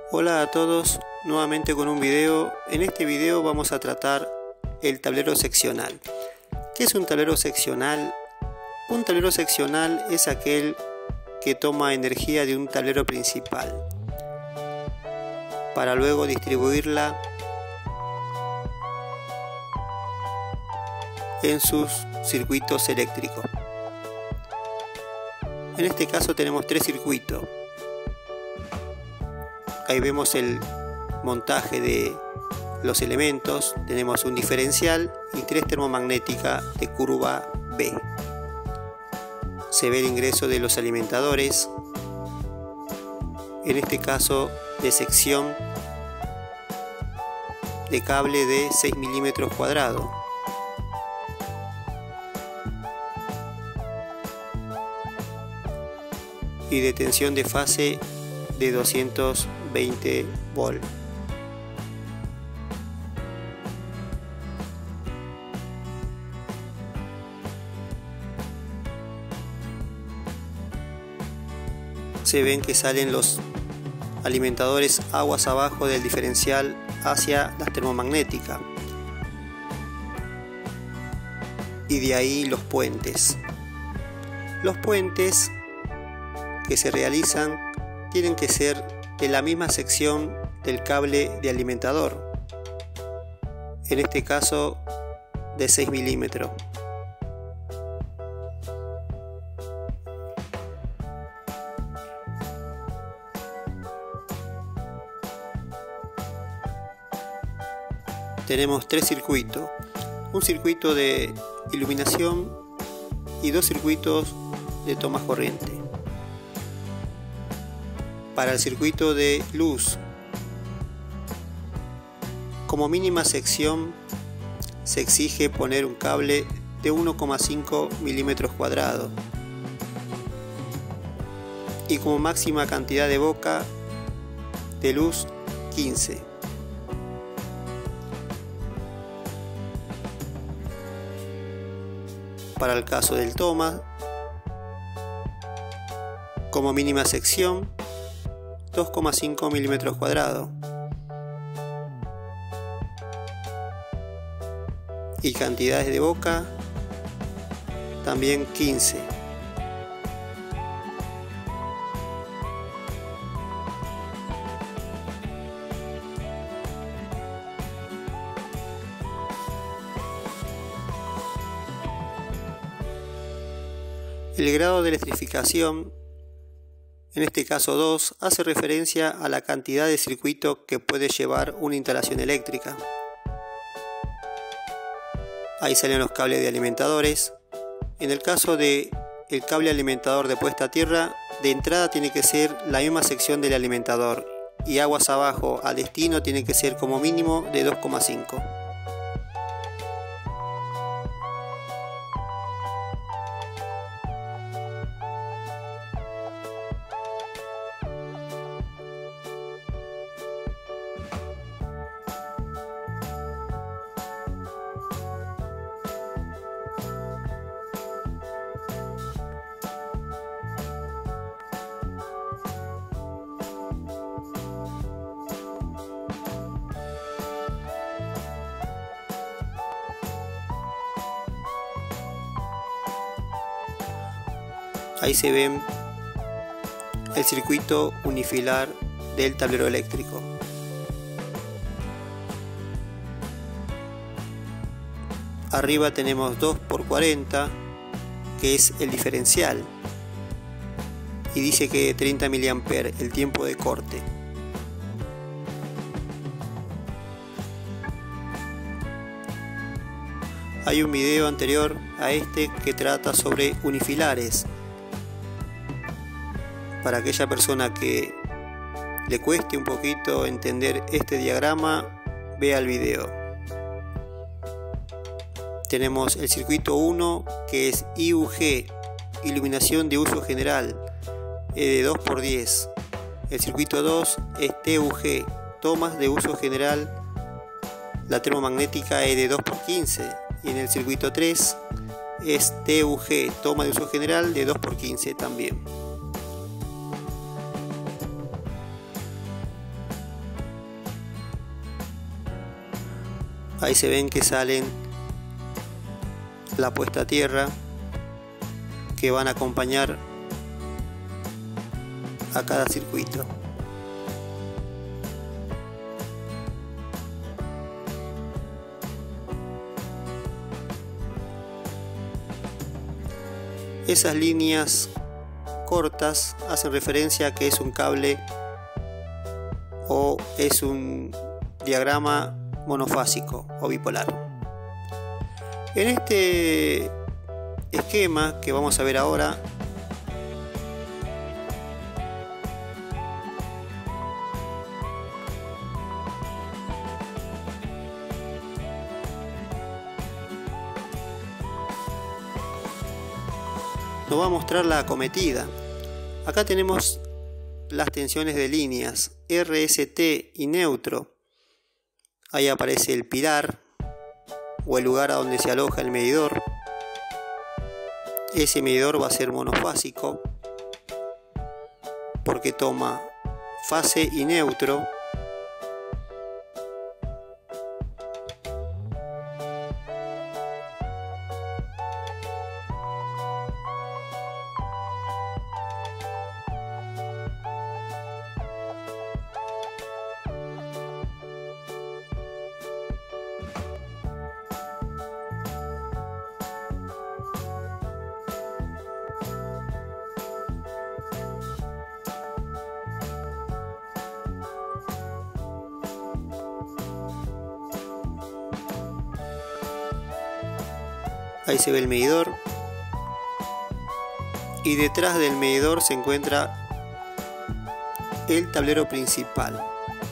Hola a todos, nuevamente con un video. En este video vamos a tratar el tablero seccional. ¿Qué es un tablero seccional? Un tablero seccional es aquel que toma energía de un tablero principal para luego distribuirla en sus circuitos eléctricos. En este caso tenemos tres circuitos. Ahí vemos el montaje de los elementos. Tenemos un diferencial y tres termomagnéticas de curva B. Se ve el ingreso de los alimentadores, en este caso de sección de cable de 6 milímetros cuadrados. Y de tensión de fase de 220 volts. Se ven que salen los alimentadores aguas abajo del diferencial hacia las termomagnéticas, y de ahí los puentes. Los puentes que se realizan tienen que ser de la misma sección del cable de alimentador, en este caso de 6 milímetros. Tenemos tres circuitos, un circuito de iluminación y dos circuitos de tomas corriente. Para el circuito de luz, como mínima sección se exige poner un cable de 1,5 milímetros cuadrados y como máxima cantidad de boca de luz 15. Para el caso del toma, como mínima sección 2,5 milímetros cuadrados y cantidades de boca también 15. El grado de electrificación, en este caso 2, hace referencia a la cantidad de circuito que puede llevar una instalación eléctrica. Ahí salen los cables de alimentadores. En el caso del cable alimentador de puesta a tierra, de entrada tiene que ser la misma sección del alimentador y aguas abajo a destino tiene que ser como mínimo de 2,5. Ahí se ven el circuito unifilar del tablero eléctrico. Arriba tenemos 2×40, que es el diferencial, y dice que 30 mA el tiempo de corte. Hay un video anterior a este que trata sobre unifilares. Para aquella persona que le cueste un poquito entender este diagrama, vea el video. Tenemos el circuito 1, que es IUG, iluminación de uso general, de 2×10. El circuito 2 es TUG, tomas de uso general, la termomagnética es de 2×15. Y en el circuito 3 es TUG, toma de uso general, de 2×15 también. Ahí se ven que salen la puesta a tierra que van a acompañar a cada circuito. Esas líneas cortas hacen referencia a que es un cable o es un diagrama monofásico o bipolar. En este esquema que vamos a ver ahora, nos va a mostrar la acometida. Acá tenemos las tensiones de líneas RST y neutro. Ahí aparece el pilar o el lugar a donde se aloja el medidor. Ese medidor va a ser monofásico porque toma fase y neutro. Ahí se ve el medidor y detrás del medidor se encuentra el tablero principal.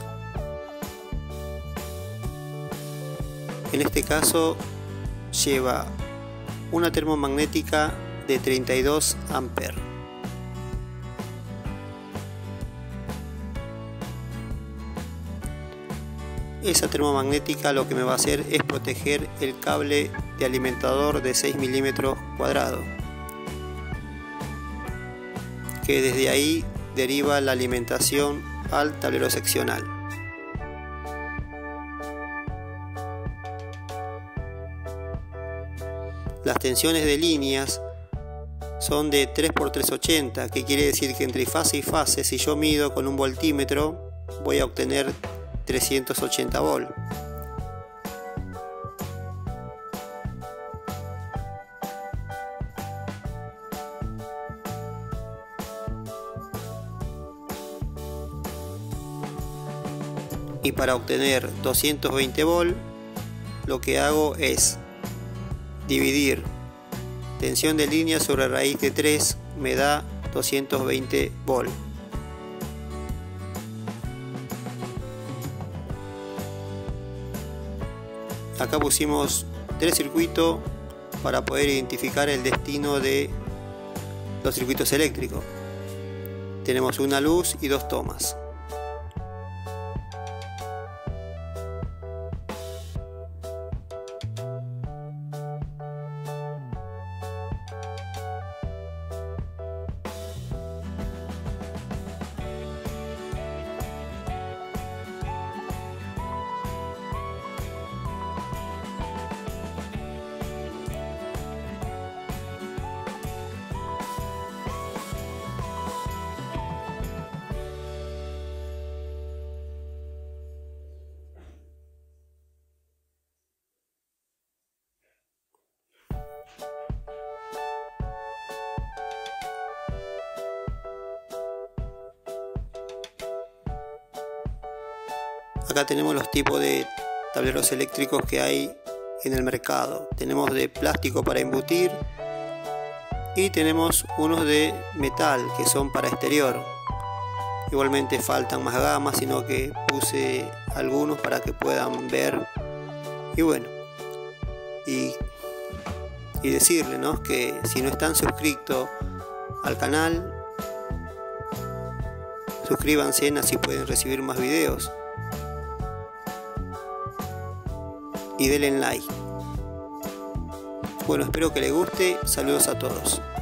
En este caso lleva una termomagnética de 32 amperes. Esa termomagnética lo que me va a hacer es proteger el cable de alimentador de 6 milímetros cuadrados, que desde ahí deriva la alimentación al tablero seccional. Las tensiones de líneas son de 3×380, que quiere decir que entre fase y fase, si yo mido con un voltímetro, voy a obtener 380 volt. Y para obtener 220 volt, lo que hago es dividir tensión de línea sobre raíz de 3, me da 220 volt. Acá pusimos 3 circuitos para poder identificar el destino de los circuitos eléctricos. Tenemos una luz y 2 tomas. Acá tenemos los tipos de tableros eléctricos que hay en el mercado. Tenemos de plástico para embutir y tenemos unos de metal que son para exterior. Igualmente faltan más gamas, sino que puse algunos para que puedan ver. Y bueno, y decirle, ¿no?, que si no están suscritos al canal, suscríbanse, así pueden recibir más videos. Y denle like. Bueno, espero que les guste. Saludos a todos.